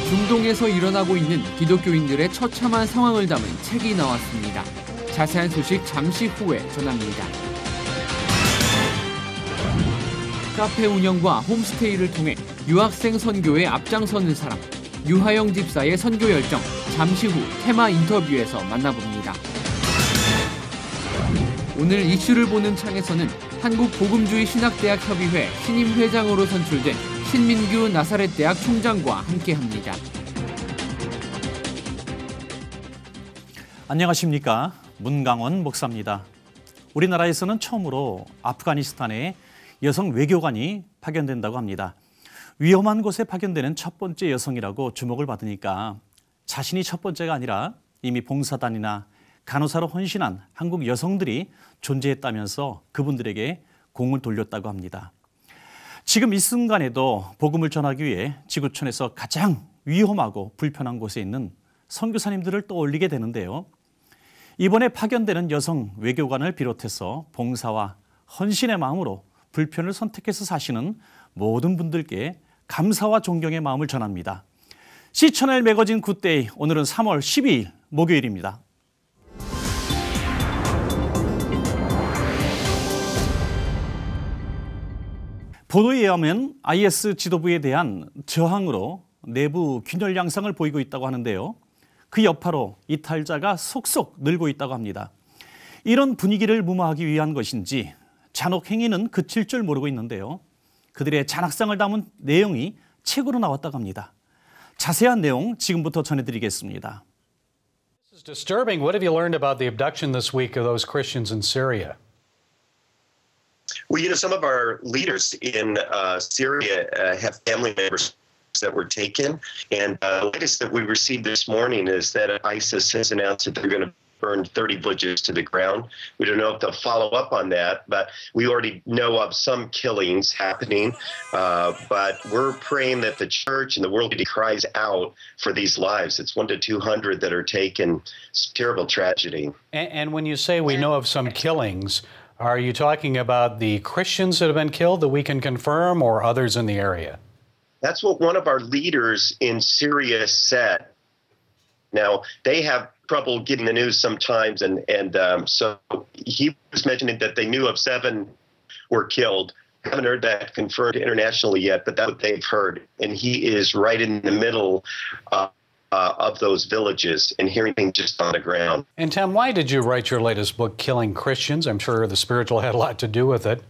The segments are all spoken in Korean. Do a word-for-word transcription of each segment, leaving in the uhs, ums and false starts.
중동에서 일어나고 있는 기독교인들의 처참한 상황을 담은 책이 나왔습니다. 자세한 소식 잠시 후에 전합니다. 카페 운영과 홈스테이를 통해 유학생 선교에 앞장서는 사람, 유하영 집사의 선교 열정, 잠시 후 테마 인터뷰에서 만나봅니다. 오늘 이슈를 보는 창에서는 한국복음주의 신학대학 협의회 신임 회장으로 선출된 신민규 나사렛대학 총장과 함께합니다. 안녕하십니까? 문강원 목사입니다. 우리나라에서는 처음으로 아프가니스탄에 여성 외교관이 파견된다고 합니다. 위험한 곳에 파견되는 첫 번째 여성이라고 주목을 받으니까 자신이 첫 번째가 아니라 이미 봉사단이나 간호사로 헌신한 한국 여성들이 존재했다면서 그분들에게 공을 돌렸다고 합니다. 지금 이 순간에도 복음을 전하기 위해 지구촌에서 가장 위험하고 불편한 곳에 있는 선교사님들을 떠올리게 되는데요. 이번에 파견되는 여성 외교관을 비롯해서 봉사와 헌신의 마음으로 불편을 선택해서 사시는 모든 분들께 감사와 존경의 마음을 전합니다. 시천엘 매거진 굿데이, 오늘은 삼월 십이일 목요일입니다. 보도에 의하면 아이에스 지도부에 대한 저항으로 내부 균열 양상을 보이고 있다고 하는데요. 그 여파로 이탈자가 속속 늘고 있다고 합니다. 이런 분위기를 무마하기 위한 것인지 잔혹 행위는 그칠 줄 모르고 있는데요. 그들의 잔악상을 담은 내용이 책으로 나왔다고 합니다. 자세한 내용 지금부터 전해드리겠습니다. This is disturbing. What have you learned about the abduction this week of those Christians in Syria? Well, you know, some of our leaders in uh, Syria uh, have family members that were taken. And uh, the latest that we received this morning is that ISIS has announced that they're going to burn thirty villages to the ground. We don't know if they'll follow up on that, but we already know of some killings happening. Uh, but we're praying that the church and the world cries out for these lives. It's one to two hundred that are taken. It's a terrible tragedy. And, and when you say we know of some killings, are you talking about the Christians that have been killed that we can confirm, or others in the area? That's what one of our leaders in Syria said. Now, they have trouble getting the news sometimes, and, and um, so he was mentioning that they knew of seven were killed. Haven't heard that confirmed internationally yet, but that's what they've heard. And he is right in the middle uh, uh, of those villages and hearing things just on the ground. And Tim, why did you write your latest book, Killing Christians? I'm sure the spiritual had a lot to do with it.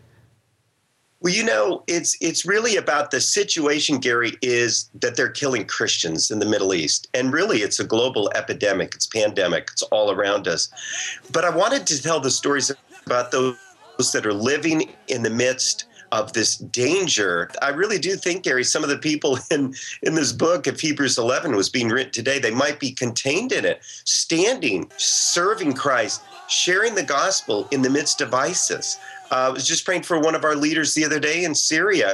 Well, you know, it's it's really about the situation, Gary, is that they're killing Christians in the Middle East. And really, it's a global epidemic. It's pandemic. It's all around us. But I wanted to tell the stories about those that are living in the midst of this danger. I really do think, Gary, some of the people in, in this book, if Hebrews eleven was being written today, they might be contained in it, standing, serving Christ, sharing the gospel in the midst of ISIS. Uh, I was just praying for one of our leaders the other day in Syria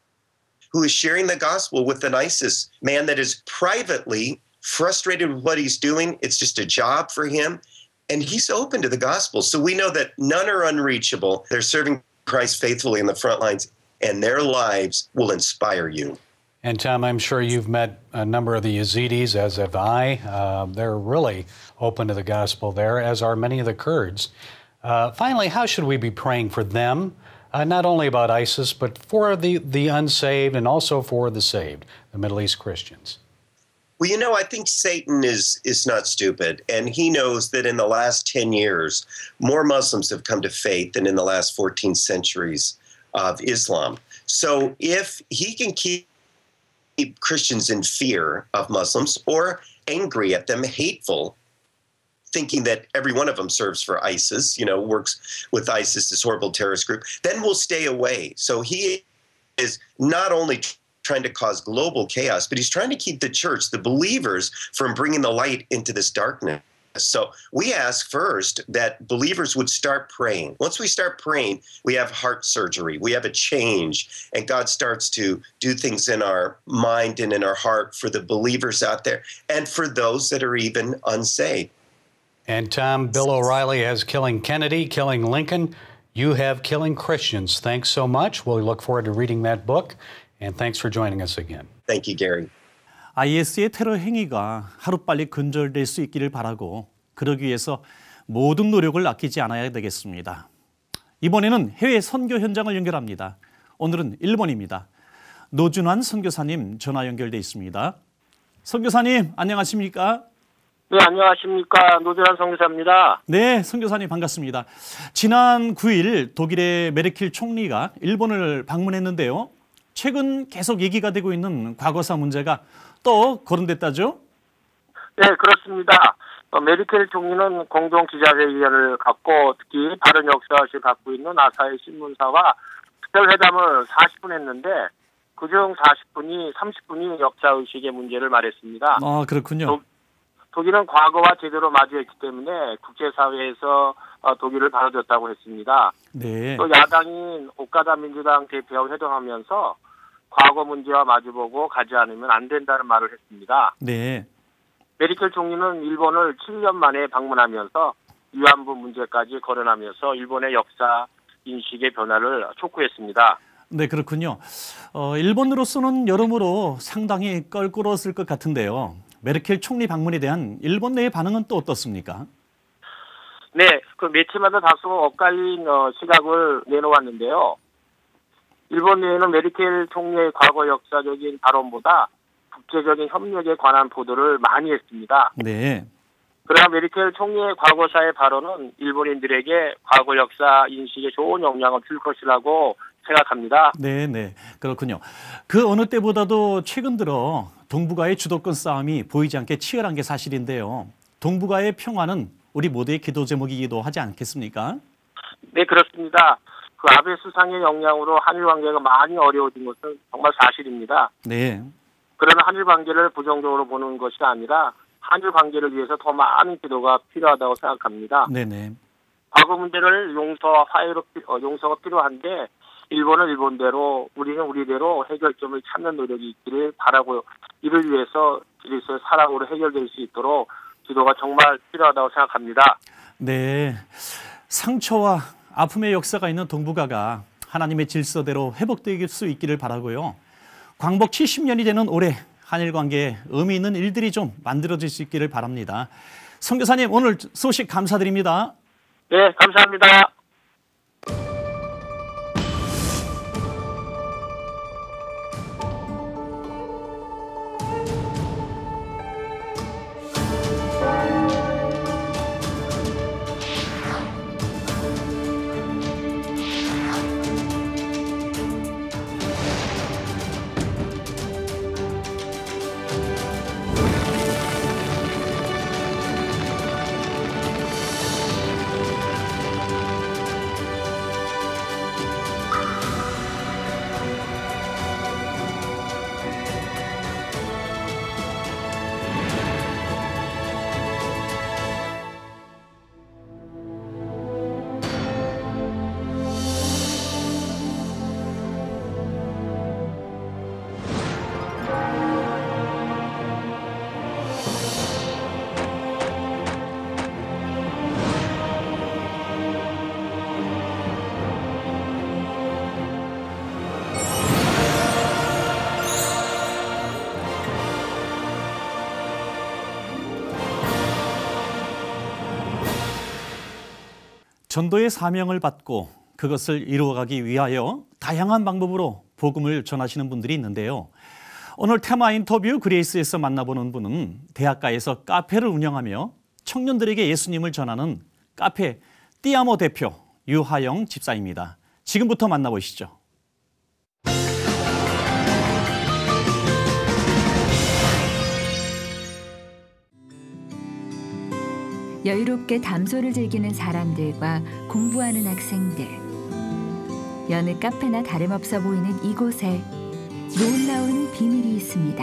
who is sharing the gospel with an ISIS man that is privately frustrated with what he's doing. It's just a job for him. And he's open to the gospel. So we know that none are unreachable. They're serving Christ faithfully in the front lines, and their lives will inspire you. And Tom, I'm sure you've met a number of the Yazidis, as have I. Uh, they're really open to the gospel there, as are many of the Kurds. Uh, finally, how should we be praying for them, uh, not only about ISIS, but for the, the unsaved and also for the saved, the Middle East Christians? Well, you know, I think Satan is is not stupid, and he knows that in the last ten years, more Muslims have come to faith than in the last fourteen centuries of Islam. So if he can keep Christians in fear of Muslims or angry at them, hateful, thinking that every one of them serves for ISIS, you know, works with ISIS, this horrible terrorist group, then we'll stay away. So he is not only trying to cause global chaos, but he's trying to keep the church, the believers, from bringing the light into this darkness. So we ask first that believers would start praying. Once we start praying, we have heart surgery, we have a change, and God starts to do things in our mind and in our heart for the believers out there and for those that are even unsaved. And Tom, Bill O'Reilly has Killing Kennedy, Killing Lincoln. You have Killing Christians. Thanks so much. We'll look forward to reading that book. And thanks for joining us again. Thank you, Gary. 아이에스의 테러 행위가 하루빨리 근절될 수 있기를 바라고 그러기 위해서 모든 노력을 아끼지 않아야 되겠습니다. 이번에는 해외 선교 현장을 연결합니다. 오늘은 일본입니다. 노준환 선교사님 전화 연결돼 있습니다. 선교사님 안녕하십니까? 네, 안녕하십니까. 노준환 선교사입니다. 네, 선교사님 반갑습니다. 지난 구 일 독일의 메르켈 총리가 일본을 방문했는데요. 최근 계속 얘기가 되고 있는 과거사 문제가 또 거론됐다죠? 네, 그렇습니다. 어, 메르켈 총리는 공동 기자회견을 갖고 특히 바른 역사학을 갖고 있는 아사히 신문사와 특별회담을 사십 분 했는데 그중 사십 분이 삼십 분이 역사의식의 문제를 말했습니다. 아, 그렇군요. 도, 독일은 과거와 제대로 마주했기 때문에 국제사회에서 어, 독일을 바라줬다고 했습니다. 네. 또 야당인 오카다 민주당 대표와 회동하면서 과거 문제와 마주보고 가지 않으면 안 된다는 말을 했습니다. 네. 메르켈 총리는 일본을 칠 년 만에 방문하면서 위안부 문제까지 거론하면서 일본의 역사 인식의 변화를 촉구했습니다. 네, 그렇군요. 어, 일본으로서는 여러모로 상당히 껄끄러웠을 것 같은데요. 메르켈 총리 방문에 대한 일본 내의 반응은 또 어떻습니까? 네, 그 매체마다 다소 엇갈린 어, 시각을 내놓았는데요. 일본 내에는 메르켈 총리의 과거 역사적인 발언보다 국제적인 협력에 관한 보도를 많이 했습니다. 네. 그러나 메르켈 총리의 과거사의 발언은 일본인들에게 과거 역사 인식에 좋은 영향을 줄 것이라고 생각합니다. 네, 네. 그렇군요. 그 어느 때보다도 최근 들어 동북아의 주도권 싸움이 보이지 않게 치열한 게 사실인데요. 동북아의 평화는 우리 모두의 기도 제목이기도 하지 않겠습니까? 네, 그렇습니다. 그 아베 수상의 영향으로 한일 관계가 많이 어려워진 것은 정말 사실입니다. 네. 그러나 한일 관계를 부정적으로 보는 것이 아니라 한일 관계를 위해서 더 많은 기도가 필요하다고 생각합니다. 네네. 과거 문제를 용서와 화해로 어, 용서가 필요한데 일본은 일본대로 우리는 우리대로 해결점을 찾는 노력이 있기를 바라고 이를 위해서 그리스도의 사랑으로 해결될 수 있도록 기도가 정말 필요하다고 생각합니다. 네. 상처와 아픔의 역사가 있는 동북아가 하나님의 질서대로 회복될 수 있기를 바라고요. 광복 칠십 년이 되는 올해 한일 관계에 의미 있는 일들이 좀 만들어질 수 있기를 바랍니다. 선교사님 오늘 소식 감사드립니다. 네, 감사합니다. 전도의 사명을 받고 그것을 이루어가기 위하여 다양한 방법으로 복음을 전하시는 분들이 있는데요. 오늘 테마 인터뷰 그레이스에서 만나보는 분은 대학가에서 카페를 운영하며 청년들에게 예수님을 전하는 카페 띠아모 대표 유하영 집사입니다. 지금부터 만나보시죠. 여유롭게 담소를 즐기는 사람들과 공부하는 학생들. 여느 카페나 다름없어 보이는 이곳에 놀라운 비밀이 있습니다.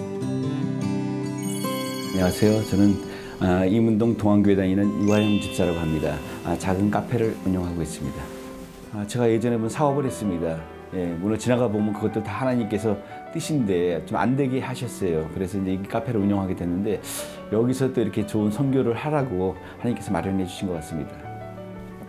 안녕하세요. 저는 이문동 동안교회 다니는 유하영 집사라고 합니다. 작은 카페를 운영하고 있습니다. 제가 예전에 본 사업을 했습니다. 예, 문을 지나가 보면 그것도 다 하나님께서 뜻인데 좀 안 되게 하셨어요. 그래서 이제 이 카페를 운영하게 됐는데 여기서 또 이렇게 좋은 선교를 하라고 하나님께서 마련해 주신 것 같습니다.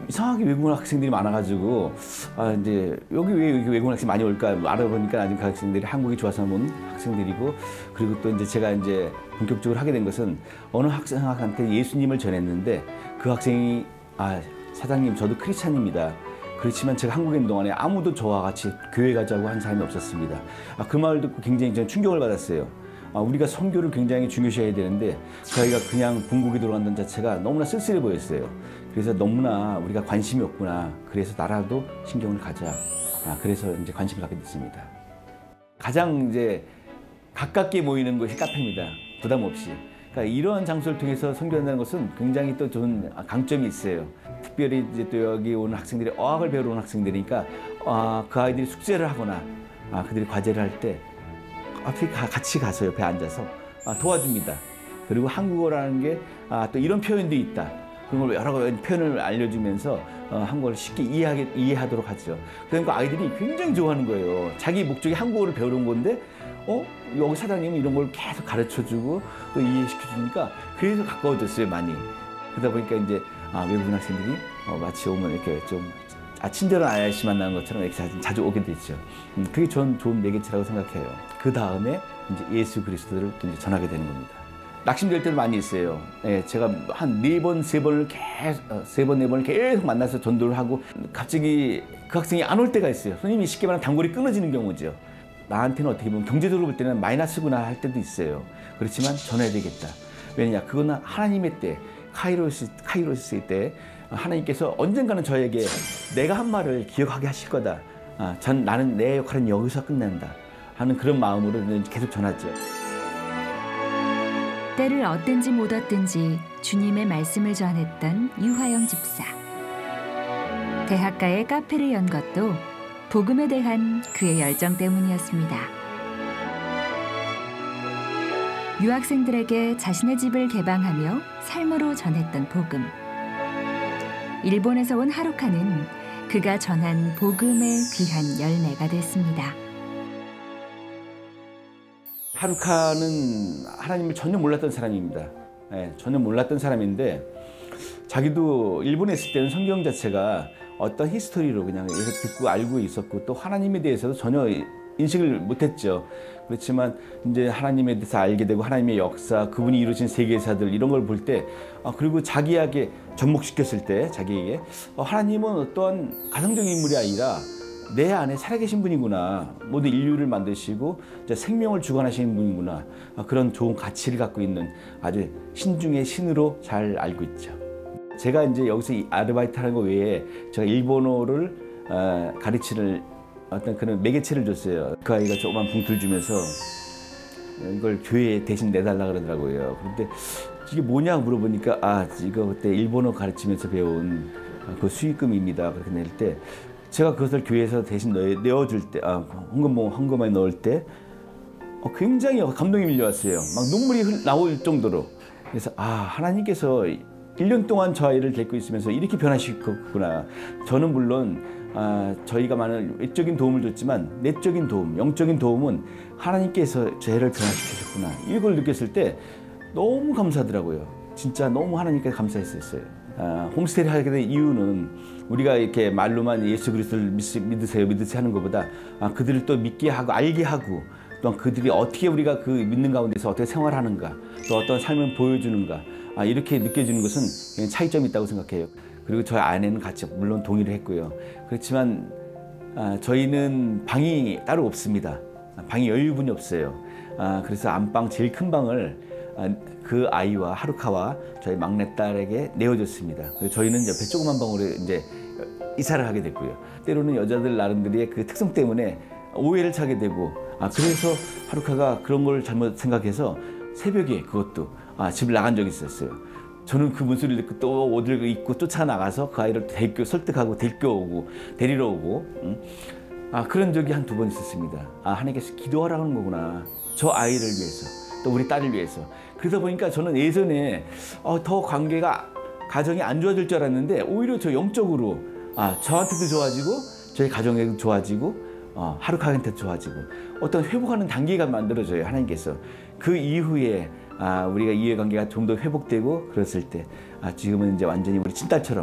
이상하게 외국인 학생들이 많아가지고 아 이제 여기 왜 이렇게 외국인 학생 많이 올까 알아보니까 아직 그 학생들이 한국이 좋아서 온 학생들이고 그리고 또 이제 제가 이제 본격적으로 하게 된 것은 어느 학생한테 예수님을 전했는데 그 학생이 아 사장님 저도 크리스찬입니다. 그렇지만 제가 한국에 있는 동안에 아무도 저와 같이 교회 가자고 한 사람이 없었습니다. 아, 그 말을 듣고 굉장히 저는 충격을 받았어요. 아, 우리가 선교를 굉장히 중요시해야 되는데 저희가 그냥 본국에 들어간다는 자체가 너무나 쓸쓸해 보였어요. 그래서 너무나 우리가 관심이 없구나. 그래서 나라도 신경을 가자. 아, 그래서 이제 관심을 갖게 됐습니다. 가장 이제 가깝게 모이는 곳이 카페입니다. 부담 없이. 그러니까 이러한 장소를 통해서 선교한다는 것은 굉장히 또 좋은 강점이 있어요. 특별히 이제 또 여기 오는 학생들이 어학을 배우러 온 학생들이니까 아, 그 아이들이 숙제를 하거나 아, 그들이 과제를 할 때 앞에 같이 가서 옆에 앉아서 아, 도와줍니다. 그리고 한국어라는 게 아, 또 이런 표현도 있다. 그런 걸 여러 가지 표현을 알려주면서 어, 한국어를 쉽게 이해하게, 이해하도록 하죠. 그러니까 아이들이 굉장히 좋아하는 거예요. 자기 목적이 한국어를 배우러 온 건데 어? 여기 사장님은 이런 걸 계속 가르쳐주고 또 이해시켜주니까 그래서 가까워졌어요, 많이. 그러다 보니까 이제 아, 외국인 학생들이 어, 마치 오면 이렇게 좀 아, 친절한 아저씨 만나는 것처럼 이렇게 자주, 자주 오게 됐죠. 음, 그게 전 좋은 매개체라고 생각해요. 그 다음에 이제 예수 그리스도를 또 이제 전하게 되는 겁니다. 낙심될 때도 많이 있어요. 예, 제가 한 네 번, 세 번을 계속, 세 번, 네 번을 계속 만나서 전도를 하고 갑자기 그 학생이 안 올 때가 있어요. 손님이 쉽게 말하면 단골이 끊어지는 경우죠. 나한테는 어떻게 보면 경제적으로 볼 때는 마이너스구나 할 때도 있어야 그렇지만 전해야 되겠다. 왜냐, 그거는 하나님의 때, 카이로스, 카이로스의 때 하나님께서 언젠가는 저에게 내가 한 말을 기억하게 하실 거다. 아, 전 나는 내 역할은 여기서 끝낸다 하는 그런 마음으로 계속 전하죠. 때를 얻든지 못 얻든지 주님의 말씀을 전했던 유화영 집사. 대학가에 카페를 연 것도 복음에 대한 그의 열정 때문이었습니다. 유학생들에게 자신의 집을 개방하며 삶으로 전했던 복음. 일본에서 온 하루카는 그가 전한 복음의 귀한 열매가 됐습니다. 하루카는 하나님을 전혀 몰랐던 사람입니다. 네, 전혀 몰랐던 사람인데 자기도 일본에 있을 때는 성경 자체가 어떤 히스토리로 그냥 이렇게 듣고 알고 있었고 또 하나님에 대해서도 전혀 인식을 못했죠. 그렇지만 이제 하나님에 대해서 알게 되고 하나님의 역사, 그분이 이루신 세계사들 이런 걸 볼 때 아, 그리고 자기에게 접목시켰을 때 자기에게 어, 하나님은 어떠한 가상적인 인물이 아니라 내 안에 살아계신 분이구나. 모든 인류를 만드시고 이제 생명을 주관하시는 분이구나. 아, 그런 좋은 가치를 갖고 있는 아주 신 중의 신으로 잘 알고 있죠. 제가 이제 여기서 아르바이트 하는 거 외에 제가 일본어를 어, 가르치는 어떤 그런 매개체를 줬어요. 그 아이가 조그만 봉투를 주면서 이걸 교회에 대신 내달라 그러더라고요. 그런데 이게 뭐냐 물어보니까 아 이거 그때 일본어 가르치면서 배운 그 수익금입니다. 그렇게 낼 때 제가 그것을 교회에서 대신 내어줄 때, 아 헌금 헌금에 넣을 때 어, 굉장히 감동이 밀려왔어요. 막 눈물이 나올 정도로. 그래서 아 하나님께서 일 년 동안 저 아이를 데리고 있으면서 이렇게 변화시켰구나. 저는 물론 아, 저희가 많은 외적인 도움을 줬지만 내적인 도움, 영적인 도움은 하나님께서 저희를 변화시키셨구나. 이걸 느꼈을 때 너무 감사하더라고요. 진짜 너무 하나님께 감사했었어요. 아, 홈스테이를 하게 된 이유는 우리가 이렇게 말로만 예수 그리스도를 믿으세요, 믿으세요 하는 것보다 아, 그들을 또 믿게 하고 알게 하고 또 그들이 어떻게 우리가 그 믿는 가운데서 어떻게 생활하는가 또 어떤 삶을 보여주는가 아, 이렇게 느껴지는 것은 차이점이 있다고 생각해요. 그리고 저희 아내는 같이 물론 동의를 했고요. 그렇지만 아, 저희는 방이 따로 없습니다. 방이 여유분이 없어요. 아, 그래서 안방 제일 큰 방을 아, 그 아이와 하루카와 저희 막내딸에게 내어줬습니다. 그래서 저희는 옆에 조그만 방으로 이제 이사를 하게 됐고요. 때로는 여자들 나름대로의 그 특성 때문에 오해를 차게 되고 아, 그래서 하루카가 그런 걸 잘못 생각해서 새벽에 그것도 아, 집을 나간 적이 있었어요. 저는 그 문소리를 듣고 또 옷을 입고 쫓아나가서 그 아이를 데리고 설득하고 데리고 오고 데리러 오고 응? 아, 그런 적이 한 두 번 있었습니다. 아, 하나님께서 기도하라는 거구나. 저 아이를 위해서 또 우리 딸을 위해서. 그러다 보니까 저는 예전에 어, 더 관계가 가정이 안 좋아질 줄 알았는데 오히려 저 영적으로 아, 저한테도 좋아지고 저희 가정에도 좋아지고 어, 하루카한테도 좋아지고 어떤 회복하는 단계가 만들어져요. 하나님께서. 그 이후에 아, 우리가 이해관계가 좀 더 회복되고 그랬을 때 아, 지금은 이제 완전히 우리 친딸처럼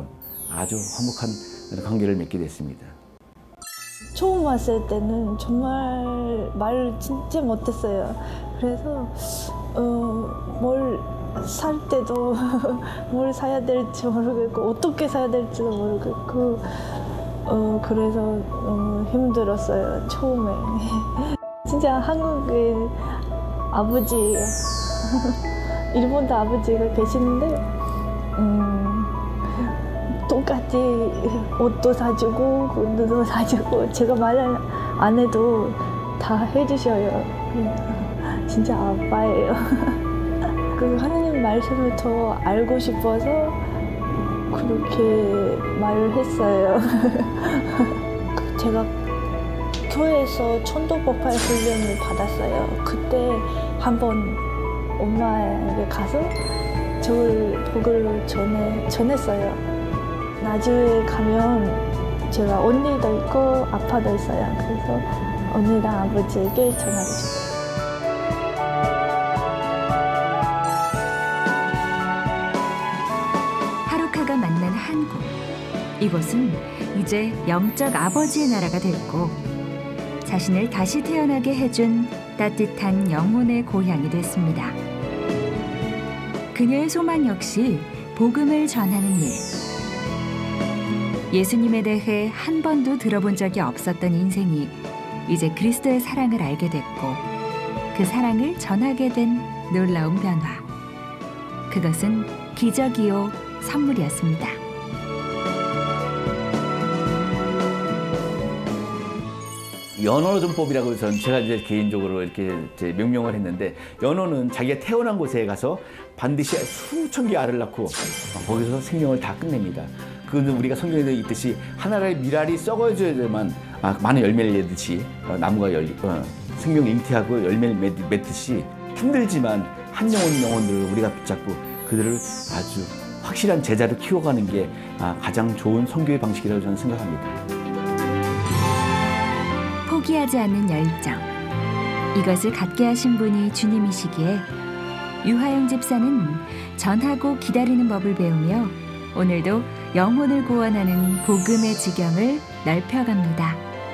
아주 화목한 관계를 맺게 됐습니다. 처음 왔을 때는 정말 말을 진짜 못했어요. 그래서 어, 뭘 살 때도 뭘 사야 될지 모르겠고 어떻게 사야 될지도 모르겠고 어, 그래서 너무 힘들었어요, 처음에. 진짜 한국에 아버지예요. 일본도 아버지가 계시는데 음, 똑같이 옷도 사주고 구두도 사주고 제가 말을 안 해도 다 해주셔요. 진짜 아빠예요. 그 하느님 말씀을 더 알고 싶어서 그렇게 말을 했어요. 제가 교회에서 천도폭발 훈련을 받았어요. 그때 한번 엄마에게 가서 저를 복을 전해, 전했어요. 나중에 가면 제가 언니도 있고 아빠도 있어요. 그래서 언니랑 아버지에게 전하고 싶어요. 하루카가 만난 한국. 이곳은 이제 영적 아버지의 나라가 됐고 자신을 다시 태어나게 해준 따뜻한 영혼의 고향이 됐습니다. 그녀의 소망 역시 복음을 전하는 일. 예수님에 대해 한 번도 들어본 적이 없었던 인생이 이제 그리스도의 사랑을 알게 됐고 그 사랑을 전하게 된 놀라운 변화. 그것은 기적이요 선물이었습니다. 연호전법이라고 전 제가 이제 개인적으로 이렇게 이제 명명을 했는데 연호는 자기가 태어난 곳에 가서 반드시 수천 개의 알을 낳고 거기서 생명을 다 끝냅니다. 그는 우리가 성경에도 있듯이 하나의 미랄이 썩어져야만 아, 많은 열매를 내듯이 어, 나무가 열리, 어, 생명 잉태하고 열매를 맺, 맺듯이 힘들지만 한 영혼 영혼들을 우리가 붙잡고 그들을 아주 확실한 제자로 키워가는 게 아, 가장 좋은 선교의 방식이라고 저는 생각합니다. 포기하지 않는 열정. 이것을 갖게 하신 분이 주님이시기에 유하영 집사는 전하고 기다리는 법을 배우며 오늘도 영혼을 구원하는 복음의 지경을 넓혀갑니다.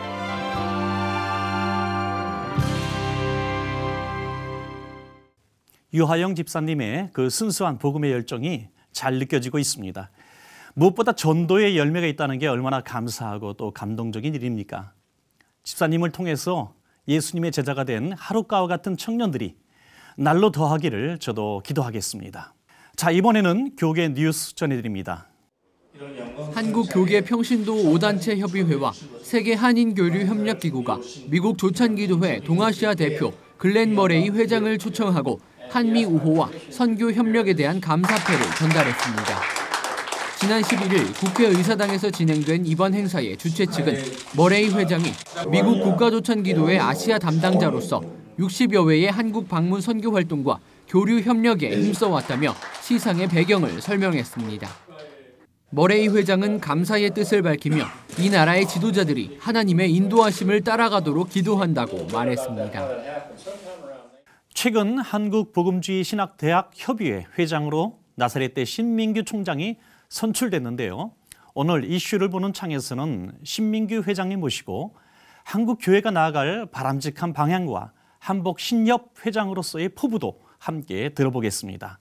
유하영 집사님의 그 순수한 복음의 열정이 잘 느껴지고 있습니다. 무엇보다 전도의 열매가 있다는 게 얼마나 감사하고 또 감동적인 일입니까? 집사님을 통해서 예수님의 제자가 된 하루카와 같은 청년들이 날로 더하기를 저도 기도하겠습니다. 자, 이번에는 교계 뉴스 전해드립니다. 한국 교계 평신도 오 단체 협의회와 세계 한인교류 협력기구가 미국 조찬기도회 동아시아 대표 글렌 머레이 회장을 초청하고 한미 우호와 선교 협력에 대한 감사패를 전달했습니다. 지난 십일 일 국회의사당에서 진행된 이번 행사의 주최 측은 머레이 회장이 미국 국가조찬기도회 아시아 담당자로서 육십여 회의 한국 방문 선교 활동과 교류 협력에 힘써왔다며 시상의 배경을 설명했습니다. 머레이 회장은 감사의 뜻을 밝히며 이 나라의 지도자들이 하나님의 인도하심을 따라가도록 기도한다고 말했습니다. 최근 한국복음주의 신학대학 협의회 회장으로 나사렛대 신민규 총장이 선출됐는데요. 오늘 이슈를 보는 창에서는 신민규 회장님 모시고 한국 교회가 나아갈 바람직한 방향과 한복 신협 회장으로서의 포부도 함께 들어보겠습니다.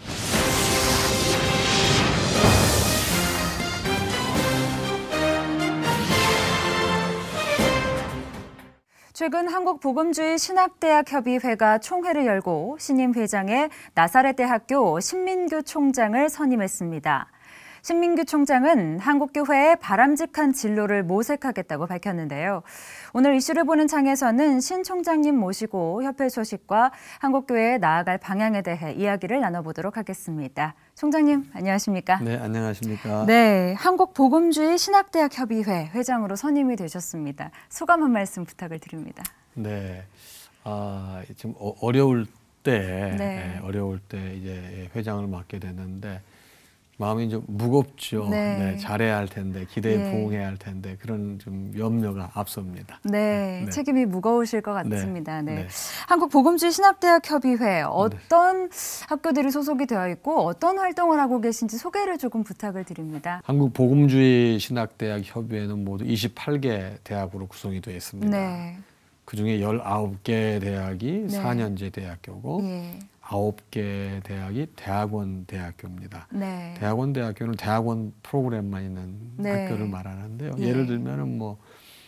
최근 한국복음주의 신학대학 협의회가 총회를 열고 신임 회장에 나사렛대학교 신민규 총장을 선임했습니다. 신민규 총장은 한국교회의 바람직한 진로를 모색하겠다고 밝혔는데요. 오늘 이슈를 보는 창에서는 신 총장님 모시고 협회 소식과 한국교회에 나아갈 방향에 대해 이야기를 나눠보도록 하겠습니다. 총장님, 안녕하십니까? 네, 안녕하십니까? 네, 한국복음주의 신학대학 협의회 회장으로 선임이 되셨습니다. 소감 한 말씀 부탁을 드립니다. 네, 아, 지금 어려울 때, 네. 어려울 때 이제 회장을 맡게 됐는데 마음이 좀 무겁죠. 네. 네, 잘해야 할 텐데 기대에 예. 부응해야 할 텐데 그런 좀 염려가 앞섭니다. 네, 네. 책임이 무거우실 것 같습니다. 네. 네. 한국복음주의 신학대학협의회 어떤 학교들이 소속이 되어 있고 어떤 활동을 하고 계신지 소개를 조금 부탁을 드립니다. 한국복음주의 신학대학 협의회는 모두 이십팔 개 대학으로 구성이 되어 있습니다. 네. 그중에 열아홉 개 대학이 네. 사 년제 대학교고 예. 아홉 개 대학이 대학원 대학교입니다. 네. 대학원 대학교는 대학원 프로그램만 있는 네. 학교를 말하는데요. 예. 예를 들면은 뭐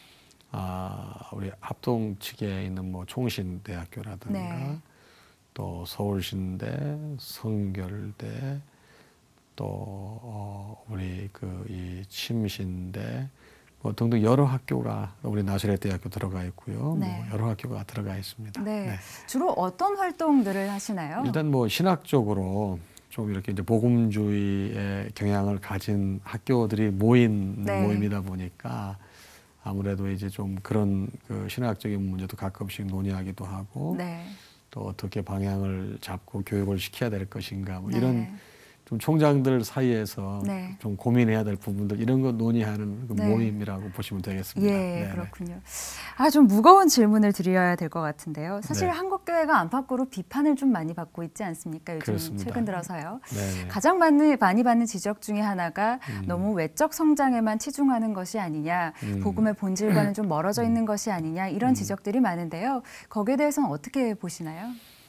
아, 우리 합동 측에 있는 뭐 총신대학교라든가 네. 또 서울신대, 성결대, 또 어, 우리 그 이 침신대 뭐 등등 여러 학교가 우리 나사렛 대학교 들어가 있고요. 네. 뭐 여러 학교가 들어가 있습니다. 네. 네. 주로 어떤 활동들을 하시나요? 일단 뭐 신학적으로 좀 이렇게 이제 복음주의의 경향을 가진 학교들이 모인 네. 모임이다 보니까 아무래도 이제 좀 그런 그 신학적인 문제도 가끔씩 논의하기도 하고 네. 또 어떻게 방향을 잡고 교육을 시켜야 될 것인가 뭐 네. 이런 좀 총장들 사이에서 네. 좀 고민해야 될 부분들 이런 거 논의하는 그 네. 모임이라고 보시면 되겠습니다. 예, 네네. 그렇군요. 아, 좀 무거운 질문을 드려야 될 것 같은데요. 사실 네. 한국교회가 안팎으로 비판을 좀 많이 받고 있지 않습니까? 요즘 그렇습니다. 최근 들어서요. 네네. 가장 많이, 많이 받는 지적 중에 하나가 음. 너무 외적 성장에만 치중하는 것이 아니냐, 음. 복음의 본질과는 좀 멀어져 있는 것이 아니냐 이런 음. 지적들이 많은데요. 거기에 대해서는 어떻게 보시나요?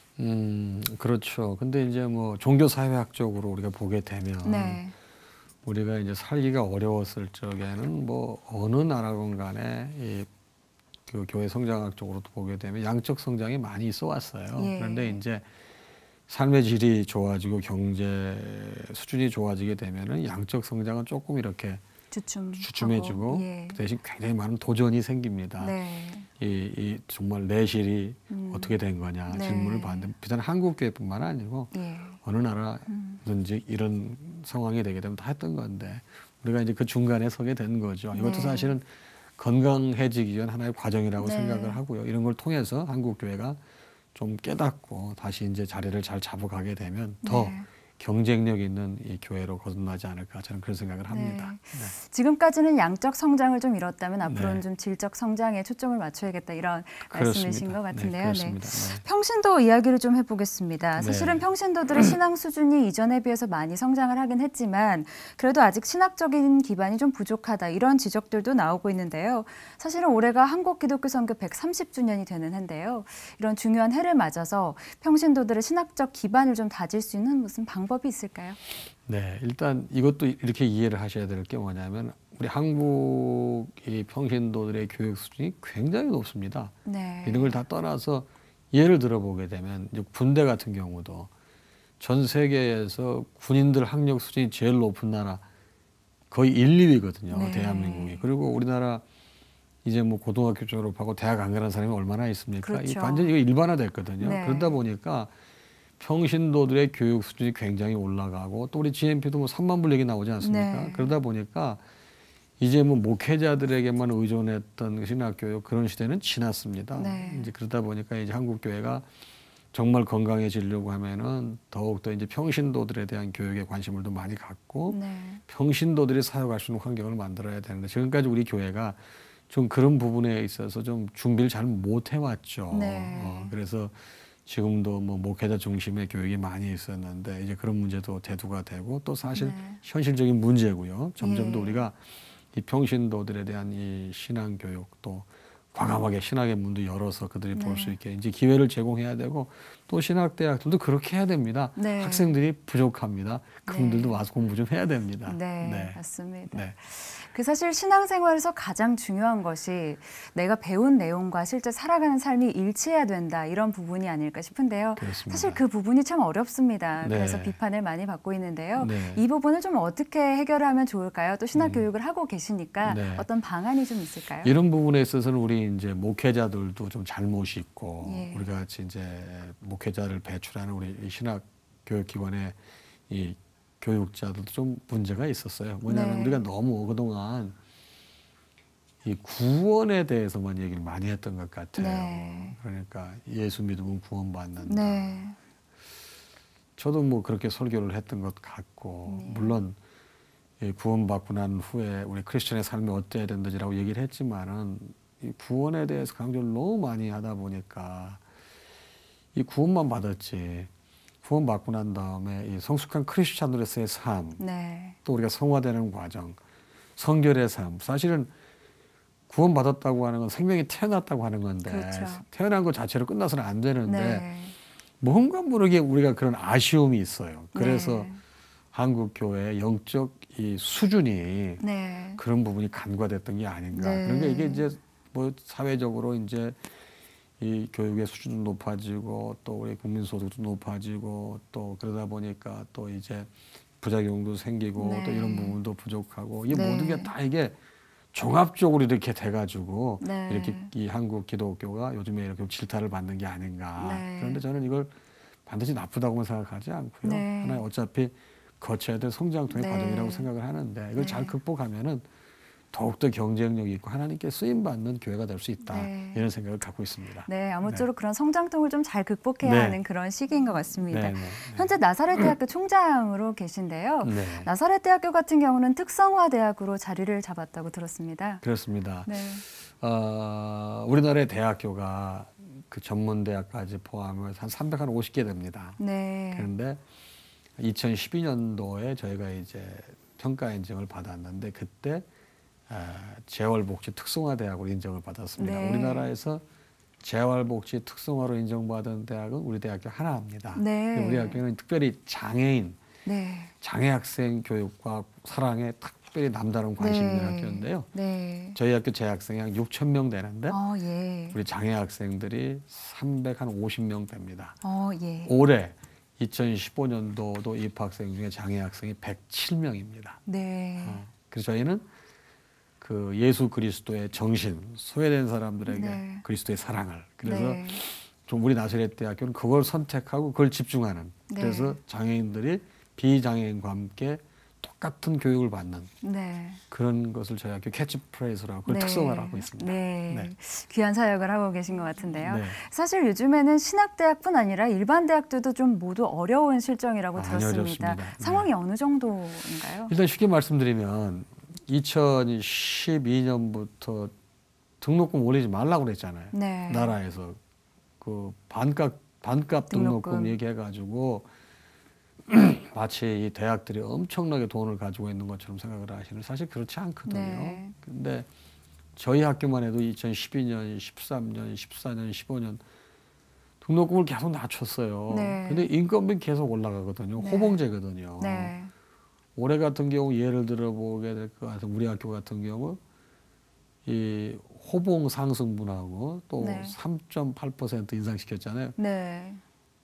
음, 그렇죠. 근데 이제 뭐 종교사회학적으로 우리가 보게 되면 네. 우리가 이제 살기가 어려웠을 적에는 뭐 어느 나라건 간에 이 그 교회 성장학적으로도 보게 되면 양적 성장이 많이 있어 왔어요. 예. 그런데 이제 삶의 질이 좋아지고 경제 수준이 좋아지게 되면은 양적 성장은 조금 이렇게 주춤 주춤해지고 예. 그 대신 굉장히 많은 도전이 생깁니다. 네. 이, 이 정말 내실이 음. 어떻게 된 거냐 네. 질문을 받는데 비단 한국 교회뿐만 아니고 예. 어느 나라든지 이런 상황이 되게 되면 다 했던 건데 우리가 이제 그 중간에 서게 된 거죠. 이것도 네. 사실은 건강해지기 위한 하나의 과정이라고 네. 생각을 하고요. 이런 걸 통해서 한국 교회가 좀 깨닫고 다시 이제 자리를 잘 잡아가게 되면 더 네. 경쟁력 있는 이 교회로 거듭나지 않을까 저는 그런 생각을 합니다. 네. 네. 지금까지는 양적 성장을 좀 이뤘다면 앞으로는 네. 좀 질적 성장에 초점을 맞춰야겠다 이런 그렇습니다. 말씀이신 것 네, 같은데요. 그렇습니다. 네. 평신도 이야기를 좀 해보겠습니다. 사실은 네. 평신도들의 신앙 수준이 이전에 비해서 많이 성장을 하긴 했지만 그래도 아직 신학적인 기반이 좀 부족하다 이런 지적들도 나오고 있는데요. 사실은 올해가 한국 기독교 선교 백삼십 주년이 되는 해인데요. 이런 중요한 해를 맞아서 평신도들의 신학적 기반을 좀 다질 수 있는 무슨 방법이 있을까요? 네, 일단 이것도 이렇게 이해를 하셔야 될 게 뭐냐면 우리 한국 이 평신도들의 교육 수준이 굉장히 높습니다. 네. 이런 걸 다 떠나서 예를 들어보게 되면 이제 군대 같은 경우도 전 세계에서 군인들 학력 수준이 제일 높은 나라 거의 일, 이 위거든요. 네. 대한민국이. 그리고 우리나라 이제 뭐 고등학교 졸업하고 대학 안 가는 사람이 얼마나 있습니까? 그렇죠. 이 완전히 이거 일반화됐거든요. 네. 그러다 보니까 평신도들의 교육 수준이 굉장히 올라가고 또 우리 지엠피도 뭐 삼만 불 얘기 나오지 않습니까? 네. 그러다 보니까 이제 뭐 목회자들에게만 의존했던 신학교육 그런 시대는 지났습니다. 네. 이제 그러다 보니까 이제 한국 교회가 정말 건강해지려고 하면은 더욱더 이제 평신도들에 대한 교육에 관심을 더 많이 갖고 네. 평신도들이 사역할 수 있는 환경을 만들어야 되는데 지금까지 우리 교회가 좀 그런 부분에 있어서 좀 준비를 잘 못 해왔죠. 네. 어, 그래서 지금도 뭐 목회자 중심의 교육이 많이 있었는데 이제 그런 문제도 대두가 되고 또 사실 네. 현실적인 문제고요. 점점 더 예. 우리가 이 평신도들에 대한 이 신앙 교육도 과감하게 신학의 문도 열어서 그들이 볼 수 네. 있게 이제 기회를 제공해야 되고 또 신학대학들도 그렇게 해야 됩니다. 네. 학생들이 부족합니다. 그분들도 네. 와서 공부 좀 해야 됩니다. 네, 네. 맞습니다. 네. 그 사실 신앙생활에서 가장 중요한 것이 내가 배운 내용과 실제 살아가는 삶이 일치해야 된다 이런 부분이 아닐까 싶은데요. 그렇습니다. 사실 그 부분이 참 어렵습니다. 네. 그래서 비판을 많이 받고 있는데요. 네. 이 부분을 좀 어떻게 해결하면 좋을까요? 또 신학 음. 교육을 하고 계시니까 네. 어떤 방안이 좀 있을까요? 이런 부분에 있어서는 우리 이제 목회자들도 좀 잘못이 있고 예. 우리가 같이 이제 목회자를 배출하는 우리 이 신학 교육기관의 이 교육자들도 좀 문제가 있었어요. 뭐냐면 네. 우리가 너무 그동안 이 구원에 대해서만 얘기를 많이 했던 것 같아요. 네. 그러니까 예수 믿으면 구원받는다. 네. 저도 뭐 그렇게 설교를 했던 것 같고 네. 물론 구원받고 난 후에 우리 크리스천의 삶이 어때야 된다지라고 얘기를 했지만은 이 구원에 대해서 강조를 너무 많이 하다 보니까 이 구원만 받았지 구원받고 난 다음에 이 성숙한 크리스천으로서의 삶, 네. 또 우리가 성화되는 과정, 성결의 삶, 사실은 구원받았다고 하는 건 생명이 태어났다고 하는 건데 그렇죠. 태어난 것 자체로 끝나서는 안 되는데 네. 뭔가 모르게 우리가 그런 아쉬움이 있어요. 그래서 네. 한국 교회의 영적 이 수준이 네. 그런 부분이 간과됐던 게 아닌가. 네. 그러니까 이게 이제 뭐 사회적으로 이제 이 교육의 수준도 높아지고 또 우리 국민 소득도 높아지고 또 그러다 보니까 또 이제 부작용도 생기고 네. 또 이런 부분도 부족하고 이게 네. 모든 게 다 이게 종합적으로 이렇게 돼가지고 네. 이렇게 이 한국 기독교가 요즘에 이렇게 질타를 받는 게 아닌가. 네. 그런데 저는 이걸 반드시 나쁘다고는 생각하지 않고요. 네. 하나의 어차피 거쳐야 될 성장통의 네. 과정이라고 생각을 하는데 이걸 네. 잘 극복하면은 더욱더 경쟁력이 있고 하나님께 쓰임받는 교회가 될 수 있다. 네. 이런 생각을 갖고 있습니다. 네, 아무쪼록 그런 성장통을 좀 잘 극복해야 네. 하는 그런 시기인 것 같습니다. 네, 네, 네. 현재 나사렛 대학교 총장으로 계신데요. 네. 나사렛 대학교 같은 경우는 특성화 대학으로 자리를 잡았다고 들었습니다. 그렇습니다. 네. 어, 우리나라의 대학교가 그 전문 대학까지 포함해서 한 삼백오십 개 됩니다. 네. 그런데 이천십이 년도에 저희가 이제 평가 인정을 받았는데 그때 재활복지 특성화 대학으로 인정을 받았습니다. 네. 우리나라에서 재활복지 특성화로 인정받은 대학은 우리 대학교 하나입니다. 네. 우리 학교는 특별히 장애인, 네. 장애 학생 교육과 사랑에 특별히 남다른 관심이 있는 네. 학교인데요. 네. 저희 학교 재학생이 한 육천 명 되는데 어, 예. 우리 장애 학생들이 삼백오십 명 됩니다. 어, 예. 올해 이천십오 년도도 입학생 중에 장애 학생이 백칠 명입니다. 네. 어, 그래서 저희는 그 예수 그리스도의 정신, 소외된 사람들에게 네. 그리스도의 사랑을 그래서 네. 좀 우리 나사렛 대학교는 그걸 선택하고 그걸 집중하는 네. 그래서 장애인들이 비장애인과 함께 똑같은 교육을 받는 네. 그런 것을 저희 학교 캐치프레이즈라고 그걸 네. 특성화를 하고 있습니다. 네. 네. 귀한 사역을 하고 계신 것 같은데요. 네. 사실 요즘에는 신학대학뿐 아니라 일반 대학들도 좀 모두 어려운 실정이라고 많이 들었습니다. 어렵습니다. 상황이 네. 어느 정도인가요? 일단 쉽게 말씀드리면 이천십이 년부터 등록금 올리지 말라고 그랬잖아요. 네. 나라에서 그 반값 반값 등록금, 등록금. 얘기해가지고 마치 이 대학들이 엄청나게 돈을 가지고 있는 것처럼 생각을 하시는 사실 그렇지 않거든요. 네. 근데 저희 학교만 해도 이천십이 년, 십삼 년, 십사 년, 십오 년 등록금을 계속 낮췄어요. 네. 근데 인건비 계속 올라가거든요. 네. 호봉제거든요. 네. 올해 같은 경우 예를 들어보게 될 것 같아요. 우리 학교 같은 경우 이 호봉 상승분하고 또 네. 삼 점 팔 퍼센트 인상시켰잖아요. 네.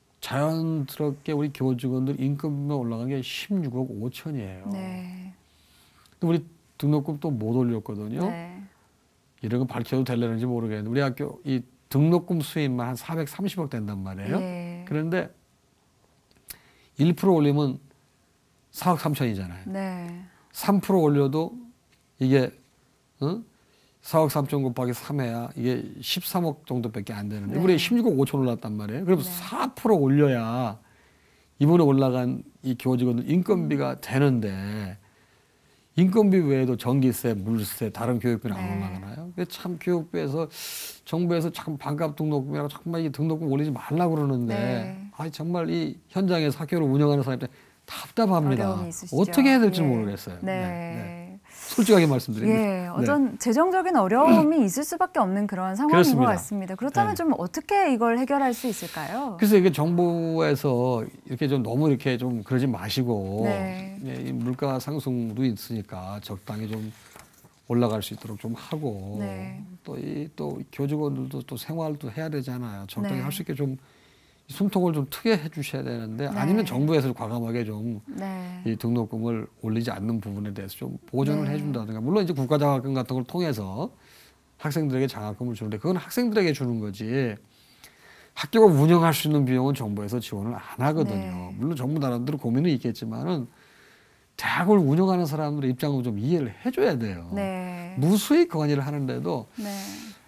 자연스럽게 우리 교직원들 인건비가 올라간 게 십육억 오천이에요. 네. 근데 우리 등록금 또 못 올렸거든요. 네. 이런 거 밝혀도 될려는지 모르겠는데 우리 학교 이 등록금 수입만 한 사백삼십억 된단 말이에요. 네. 그런데 일 퍼센트 올리면 사억 삼천이잖아요. 네. 삼 퍼센트 올려도 이게 어? 사억 삼천 곱하기 삼 해야 이게 십삼억 정도밖에 안 되는데 네. 우리 십육억 오천 올랐단 말이에요. 그럼 네. 사 퍼센트 올려야 이번에 올라간 이 교직원들 인건비가 되는데 인건비 외에도 전기세, 물세, 다른 교육비는 안 네. 올라가나요? 근데 참 교육부에서 정부에서 참 반값 등록금이라고 정말 이 등록금 올리지 말라고 그러는데 네. 아 정말 이 현장에서 학교를 운영하는 사람들 답답합니다. 어려움이 있으시죠. 어떻게 해야 될지 예. 모르겠어요. 네. 네. 솔직하게 말씀드립니다. 예, 어떤 재정적인 어려움이 있을 수밖에 없는 그런 상황인 그렇습니다. 것 같습니다. 그렇다면 네. 좀 어떻게 이걸 해결할 수 있을까요? 그래서 이게 정부에서 이렇게 좀 너무 이렇게 좀 그러지 마시고 네. 예, 이 물가 상승도 있으니까 적당히 좀 올라갈 수 있도록 좀 하고 네. 또 이 또 교직원들도 또 생활도 해야 되잖아요. 적당히 네. 할 수 있게 좀 숨통을 좀 트게 해주셔야 되는데 네. 아니면 정부에서 과감하게 좀 네. 이 등록금을 올리지 않는 부분에 대해서 좀 보전을 네. 해준다든가 물론 이제 국가장학금 같은 걸 통해서 학생들에게 장학금을 주는데 그건 학생들에게 주는 거지 학교가 운영할 수 있는 비용은 정부에서 지원을 안 하거든요. 네. 물론 정부 나름대로 고민은 있겠지만은 대학을 운영하는 사람들의 입장을 좀 이해를 해줘야 돼요. 네. 무수히 건의를 하는데도 네.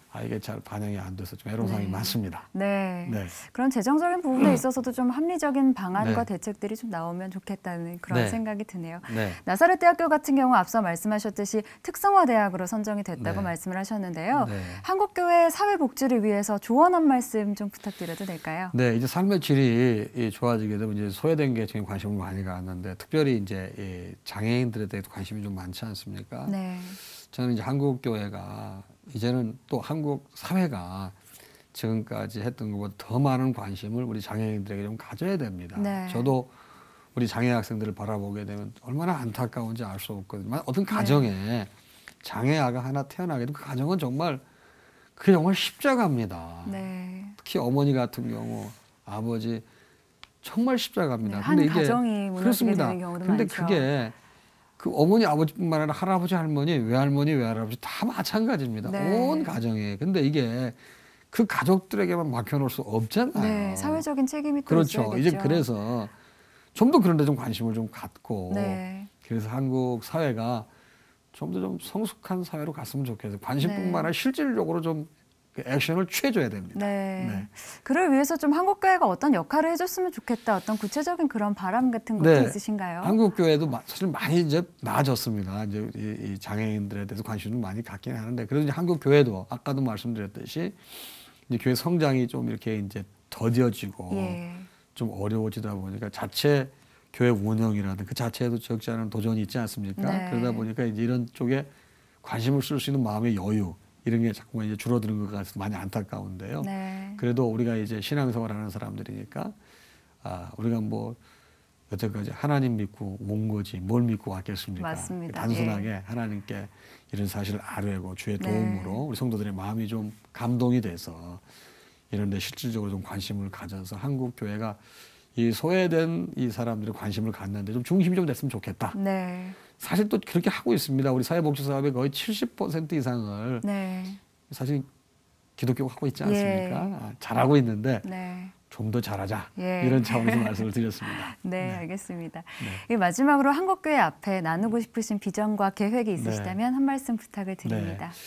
아, 이게 잘 반영이 안 돼서 좀 애로사항이 네. 많습니다. 네. 네. 그런 재정적인 부분에 있어서도 좀 합리적인 방안과 네. 대책들이 좀 나오면 좋겠다는 그런 네. 생각이 드네요. 네. 나사렛 대학교 같은 경우 앞서 말씀하셨듯이 특성화 대학으로 선정이 됐다고 네. 말씀을 하셨는데요. 네. 한국교회 사회 복지를 위해서 조언 한 말씀 좀 부탁드려도 될까요? 네, 이제 삶의 질이 좋아지게 되면 이제 소외된 계층에 관심을 많이 갖는데 특별히 이제 이 장애인들에 대해 관심이 좀 많지 않습니까? 네. 저는 이제 한국 교회가 이제는 또 한국 사회가 지금까지 했던 것보다 더 많은 관심을 우리 장애인들에게 좀 가져야 됩니다. 네. 저도 우리 장애 학생들을 바라보게 되면 얼마나 안타까운지 알 수 없거든요. 어떤 가정에 네. 장애아가 하나 태어나게 되면 그 가정은 정말 그게 정말 십자가입니다. 네. 특히 어머니 같은 경우 아버지 정말 십자가입니다. 네, 한 근데 이게 가정이 무너지게 그렇습니다. 되는 경우도 근데 많죠. 그게 그 어머니 아버지뿐만 아니라 할아버지 할머니 외할머니 외할아버지 다 마찬가지입니다. 네. 온 가정에. 근데 이게 그 가족들에게만 맡겨놓을 수 없잖아요. 네, 사회적인 책임이 또 그렇죠. 있어야겠죠. 이제 그래서 좀 더 그런 데 좀 관심을 좀 갖고 네. 그래서 한국 사회가 좀 더 좀 성숙한 사회로 갔으면 좋겠어요. 관심뿐만 네. 아니라 실질적으로 좀 그 액션을 취해줘야 됩니다. 네. 네. 그를 위해서 좀 한국교회가 어떤 역할을 해줬으면 좋겠다. 어떤 구체적인 그런 바람 같은 것도 네. 있으신가요? 한국 교회도 사실 많이 이제 나아졌습니다. 이제 이, 이 장애인들에 대해서 관심을 많이 갖긴 하는데 그래도 이제 한국 교회도 아까도 말씀드렸듯이 이제 교회 성장이 좀 이렇게 이제 더뎌지고 예. 좀 어려워지다 보니까 자체 교회 운영이라든 그 자체에도 적지 않은 도전이 있지 않습니까? 네. 그러다 보니까 이제 이런 쪽에 관심을 쓸 수 있는 마음의 여유 이런 게 자꾸만 이제 줄어드는 것 같아서 많이 안타까운데요. 네. 그래도 우리가 이제 신앙생활 하는 사람들이니까 아, 우리가 뭐 여태까지 하나님 믿고 온 거지 뭘 믿고 왔겠습니까? 맞습니다. 단순하게 예. 하나님께 이런 사실을 아뢰고 주의 네. 도움으로 우리 성도들의 마음이 좀 감동이 돼서 이런 데 실질적으로 좀 관심을 가져서 한국 교회가 이 소외된 이 사람들의 관심을 갖는데 좀 중심이 좀 됐으면 좋겠다. 네. 사실 또 그렇게 하고 있습니다. 우리 사회복지 사업의 거의 칠십 퍼센트 이상을 네. 사실 기독교가 하고 있지 예. 않습니까? 아, 잘하고 있는데 네. 좀 더 잘하자. 예. 이런 차원에서 말씀을 드렸습니다. 네, 네. 알겠습니다. 네. 이 마지막으로 한국교회 앞에 나누고 싶으신 비전과 계획이 있으시다면 네. 한 말씀 부탁을 드립니다. 네.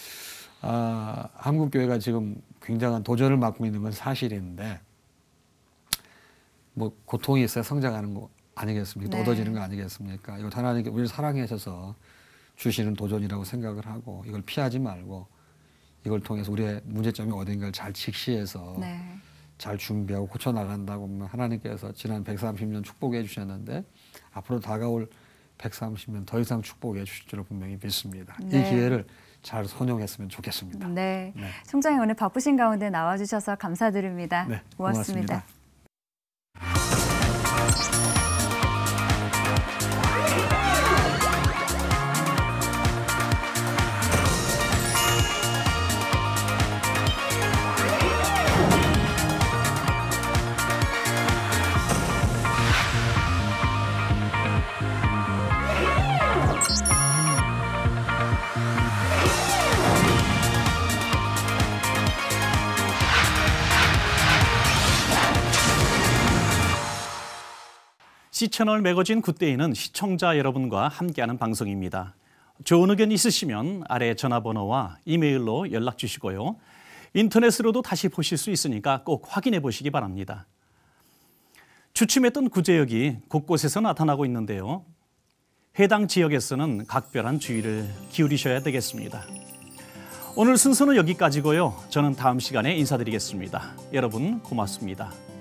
아, 한국교회가 지금 굉장한 도전을 맡고 있는 건 사실인데 뭐 고통이 있어야 성장하는 거 아니겠습니까? 네. 얻어지는 거 아니겠습니까? 이거 하나님께 우리를 사랑하셔서 주시는 도전이라고 생각을 하고 이걸 피하지 말고 이걸 통해서 우리의 문제점이 어딘가를 잘 직시해서 네. 잘 준비하고 고쳐나간다고 하면 하나님께서 지난 백삼십 년 축복해 주셨는데 앞으로 다가올 백삼십 년 더 이상 축복해 주실 줄로 분명히 믿습니다. 네. 이 기회를 잘 선용했으면 좋겠습니다. 네. 네. 총장님 오늘 바쁘신 가운데 나와주셔서 감사드립니다. 네, 고맙습니다. 고맙습니다. 씨채널 매거진 굿데이는 시청자 여러분과 함께하는 방송입니다. 좋은 의견 있으시면 아래 전화번호와 이메일로 연락 주시고요. 인터넷으로도 다시 보실 수 있으니까 꼭 확인해 보시기 바랍니다. 주춤했던 구제역이 곳곳에서 나타나고 있는데요. 해당 지역에서는 각별한 주의를 기울이셔야 되겠습니다. 오늘 순서는 여기까지고요. 저는 다음 시간에 인사드리겠습니다. 여러분 고맙습니다.